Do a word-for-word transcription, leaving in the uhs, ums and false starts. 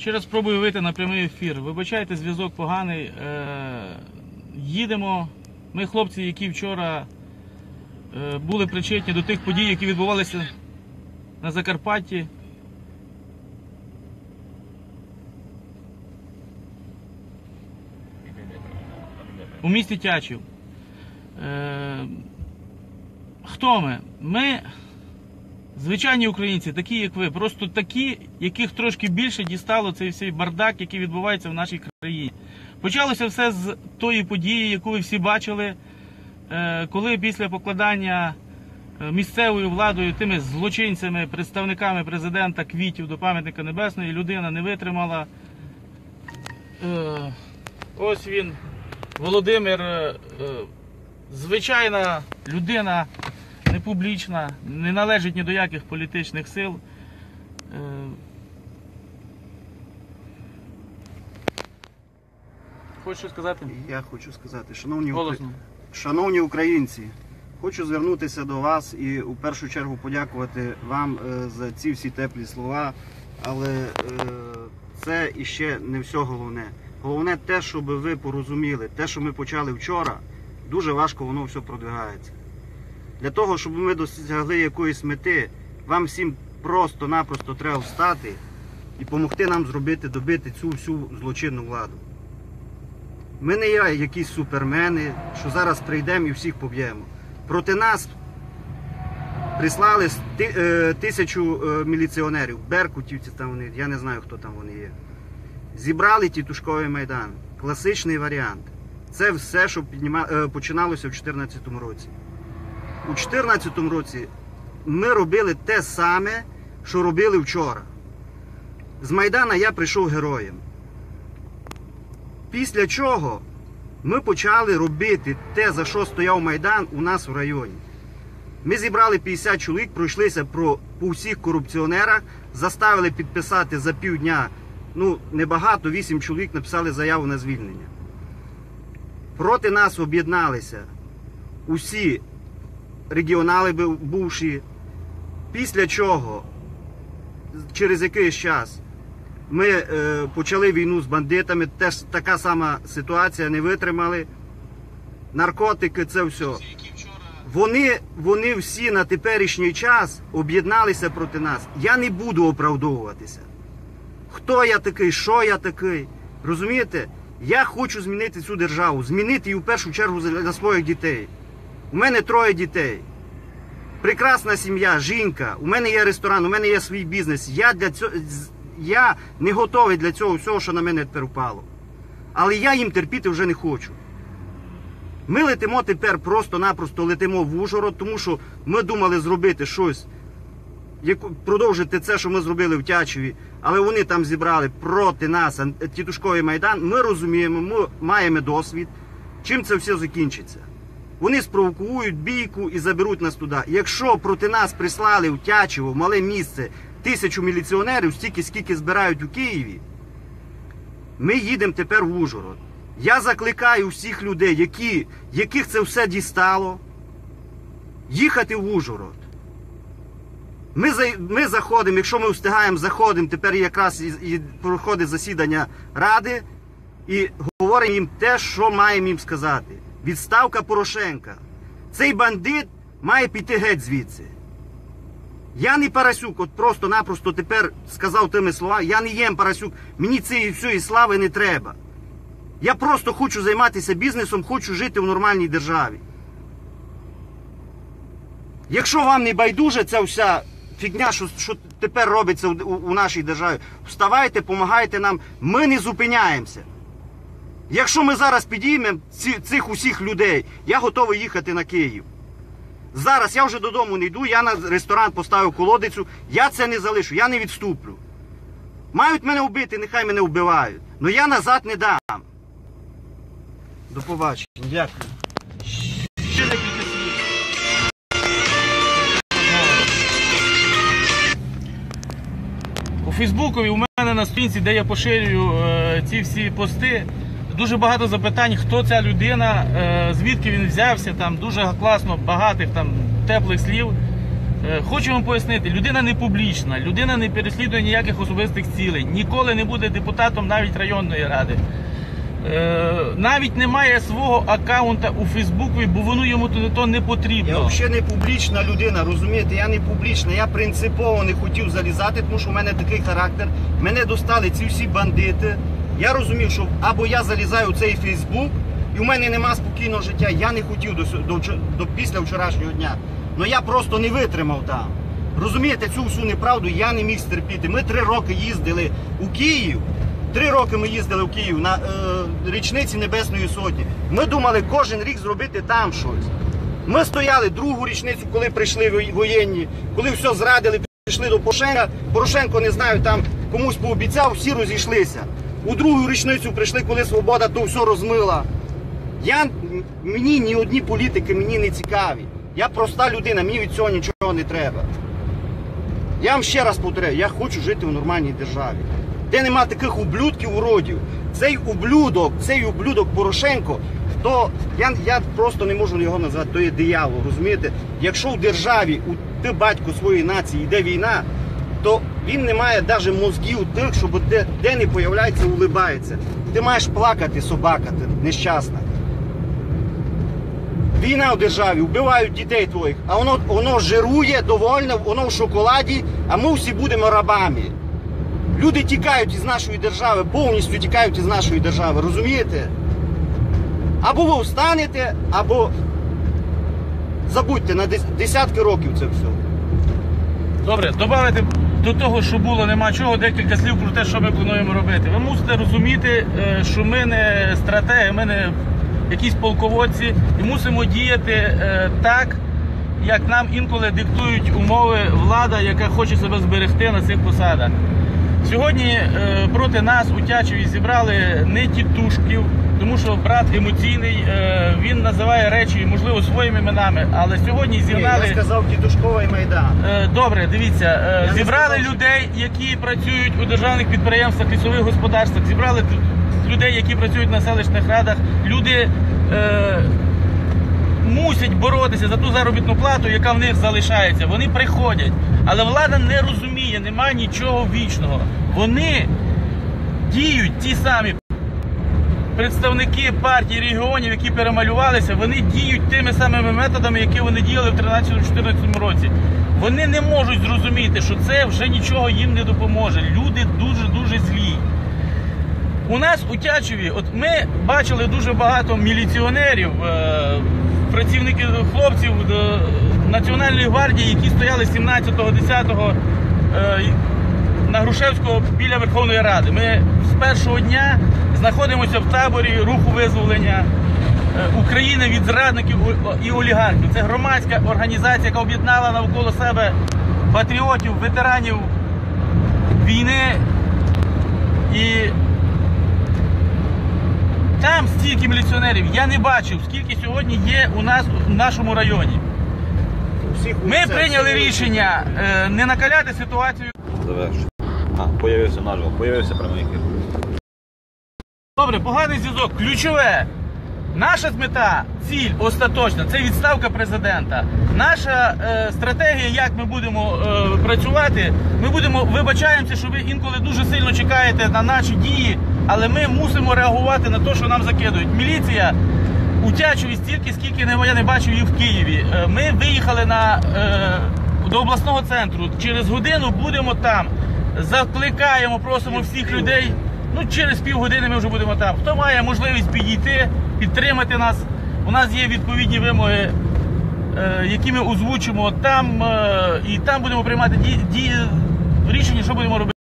Ще раз спробую вийти на прямий ефір. Вибачайте, зв'язок поганий. Е, їдемо. Ми хлопці, які вчора е, були причетні до тих подій, які відбувалися на Закарпатті. У місті Тячів. Е, хто ми? Ми звичайні українці, такі як ви, просто такі, яких трошки більше дістало цей всій бардак, який відбувається в нашій країні. Почалося все з тої події, яку ви всі бачили, коли після покладання місцевою владою, тими злочинцями, представниками президента квітів до пам'ятника Небесної, людина не витримала. Ось він, Володимир, звичайна людина, не публічна, не належить ні до яких політичних сил. Хочеш щось сказати? Я хочу сказати, шановні, Голосно. шановні українці, хочу звернутися до вас і у першу чергу подякувати вам за ці всі теплі слова, але це іще не все головне. Головне те, щоб ви порозуміли, те, що ми почали вчора, дуже важко воно все продвигається. Для того, щоб ми досягли якоїсь мети, вам всім просто-напросто треба встати і допомогти нам зробити, добити цю всю злочинну владу. Ми не є якісь супермени, що зараз прийдемо і всіх поб'ємо. Проти нас прислали тисячу міліціонерів, беркутівці там вони, я не знаю, хто там вони є. Зібрали Тітушковий майдан, класичний варіант. Це все, що починалося в дві тисячі чотирнадцятому році. У дві тисячі чотирнадцятому році ми робили те саме, що робили вчора. З Майдана я прийшов героєм. Після чого ми почали робити те, за що стояв Майдан у нас в районі. Ми зібрали п'ятдесят чоловік, пройшлися про, по всіх корупціонерах, заставили підписати за півдня, ну небагато, вісім чоловік написали заяву на звільнення. Проти нас об'єдналися усі регіонали бувші, після чого, через якийсь час, ми е, почали війну з бандитами, теж така сама ситуація, не витримали. Наркотики, це все. Вони, вони всі на теперішній час об'єдналися проти нас. Я не буду оправдовуватися. Хто я такий, що я такий. Розумієте? Я хочу змінити цю державу, змінити її в першу чергу для своїх дітей. У мене троє дітей. Прекрасна сім'я, жінка, у мене є ресторан, у мене є свій бізнес. Я для цього... Я не готовий для цього всього, що на мене тепер упало. Але я їм терпіти вже не хочу. Ми летимо тепер, просто-напросто летимо в Ужгород, тому що ми думали зробити щось, продовжити це, що ми зробили в Тячеві, але вони там зібрали проти нас Тітушковий майдан. Ми розуміємо, ми маємо досвід, чим це все закінчиться. Вони спровокують бійку і заберуть нас туди. Якщо проти нас прислали в Тячево, в мале місце, тисячу міліціонерів, стільки, скільки збирають у Києві, ми їдемо тепер в Ужгород. Я закликаю всіх людей, які, яких це все дістало, їхати в Ужгород. Ми, ми заходимо, якщо ми встигаємо, заходимо, тепер якраз і, і проходить засідання Ради, і говоримо їм те, що маємо їм сказати. Відставка Порошенка. Цей бандит має піти геть звідси. Я не Парасюк, от просто-напросто тепер сказав тими словами, я не єм Парасюк, мені цієї всієї слави не треба. Я просто хочу займатися бізнесом, хочу жити в нормальній державі. Якщо вам не байдуже ця вся фігня, що, що тепер робиться у, у нашій державі, вставайте, допомагайте нам, ми не зупиняємося. Якщо ми зараз підіймемо ці, цих усіх людей, я готовий їхати на Київ. Зараз я вже додому не йду, я на ресторан поставив колодицю, я це не залишу, я не відступлю. Мають мене вбити, нехай мене вбивають, але я назад не дам. До побачення. Дякую. Ще декілька слів. У Фейсбукові у мене на сторінці, де я поширюю е, ці всі пости, дуже багато запитань, хто ця людина, звідки він взявся, там дуже класно, багатих там теплих слів. Е, Хочу вам пояснити, людина не публічна, людина не переслідує ніяких особистих цілей, ніколи не буде депутатом навіть районної ради. Е, Навіть не має свого аккаунта у Фейсбуці, бо воно йому то, то не Я потрібно. взагалі не публічна людина, розумієте? Я не публічна, я принципово не хотів залізати, тому що в мене такий характер. Мене достали ці всі бандити. Я розумів, що або я залізаю в цей Фейсбук, і в мене нема спокійного життя. Я не хотів до, до, вчо- до після вчорашнього дня. Ну я просто не витримав там. Розумієте, цю всю неправду я не міг стерпіти. Ми три роки їздили у Київ. Три роки ми їздили в Київ на е, річниці Небесної Сотні. Ми думали кожен рік зробити там щось. Ми стояли другу річницю, коли прийшли вої- воєнні, коли все зрадили, пішли до Порошенка. Порошенко, не знаю, там комусь пообіцяв, всі розійшлися. У другу річницю прийшли, коли Свобода то все розмила. Я, мені ні одні політики мені не цікаві. Я проста людина, мені від цього нічого не треба. Я вам ще раз повторяю, я хочу жити в нормальній державі, де нема таких ублюдків уродів. Цей ублюдок, цей ублюдок Порошенко, то я, я просто не можу його назвати, то є диявол, розумієте? Якщо в державі у ти батько своєї нації йде війна, то він не має навіть мозгів тих, щоб де, де не появляється, улибається. Ти маєш плакати, собака, ти нещасна. Війна в державі, вбивають дітей твоїх, а воно, воно жирує довольне, воно в шоколаді, а ми всі будемо рабами. Люди тікають із нашої держави, повністю тікають із нашої держави, розумієте? Або ви встанете, або забудьте на дес- десятки років це все. Добре, додати до того, що було, нема чого, декілька слів про те, що ми плануємо робити. Ви мусите розуміти, е, що ми не стратеги, ми не якісь полководці і мусимо діяти е, так, як нам інколи диктують умови влада, яка хоче себе зберегти на цих посадах. Сьогодні е, проти нас у Тячеві зібрали не тітушків, тому що брат емоційний, е, він називає речі, можливо, своїми іменами, але сьогодні Ні, зігнали... я сказав Дідушковий Майдан. Е, Добре, дивіться, е, Я не зібрали сказав, що- людей, які працюють у державних підприємствах, лісових господарствах, зібрали т- людей, які працюють на селищних радах. Люди е, мусять боротися за ту заробітну плату, яка в них залишається. Вони приходять, але влада не розуміє, немає нічого вічного. Вони діють, ті самі представники партій регіонів, які перемалювалися, вони діють тими самими методами, які вони діяли в тринадцятому-чотирнадцятому році. Вони не можуть зрозуміти, що це вже нічого їм не допоможе. Люди дуже-дуже злі. У нас у Тячеві, от ми бачили дуже багато міліціонерів, е, працівників, хлопців е, Національної гвардії, які стояли сімнадцятого десятого е, на Грушевського біля Верховної Ради. Ми з першого дня знаходимося в таборі руху визволення е, України від зрадників і олігархів. Це громадська організація, яка об'єднала навколо себе патріотів, ветеранів війни. І там стільки міліціонерів я не бачив, скільки сьогодні є у нас в нашому районі. Всіх Ми це- прийняли це- рішення е, не накаляти ситуацію. Завершую. А, появився наживо, появився прямий ефір. Добре, поганий зв'язок. Ключове. Наша мета, ціль остаточна, це відставка президента. Наша е, стратегія, як ми будемо е, працювати, ми будемо, вибачаємося, що ви інколи дуже сильно чекаєте на наші дії, але ми мусимо реагувати на те, що нам закидують. Міліція у Тячеві стільки, скільки не, я не бачив її в Києві. Е, ми виїхали на, е, до обласного центру. Через годину будемо там. Закликаємо, просимо всіх людей. Ну, через півгодини ми вже будемо там. Хто має можливість підійти, підтримати нас, у нас є відповідні вимоги, е, які ми озвучимо там, е, і там будемо приймати ді, ді, рішення, що будемо робити.